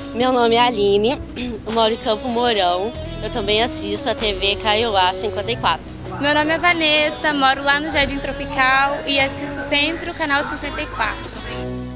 Meu nome é Aline, eu moro em Campo Mourão. Eu também assisto a TV Kaiowá 54. Meu nome é Vanessa, moro lá no Jardim Tropical e assisto sempre o canal 54.